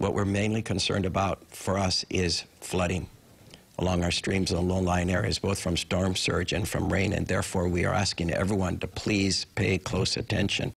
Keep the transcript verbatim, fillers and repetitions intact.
what we're mainly concerned about for us is flooding along our streams and low-lying areas, both from storm surge and from rain, and therefore we are asking everyone to please pay close attention